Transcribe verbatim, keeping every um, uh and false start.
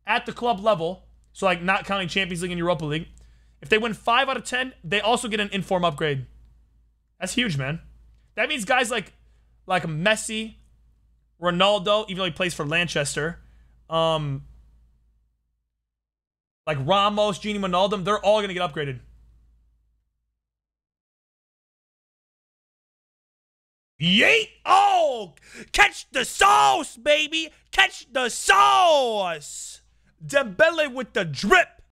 at the club level, so like not counting Champions League and Europa League, if they win five out of ten, they also get an inform upgrade. That's huge, man. That means guys like like Messi, Ronaldo, even though he plays for Manchester, um, like Ramos, Gini Wijnaldum, they're all going to get upgraded. Yeet! Oh! Catch the sauce, baby! Catch the sauce! Dembele with the drip!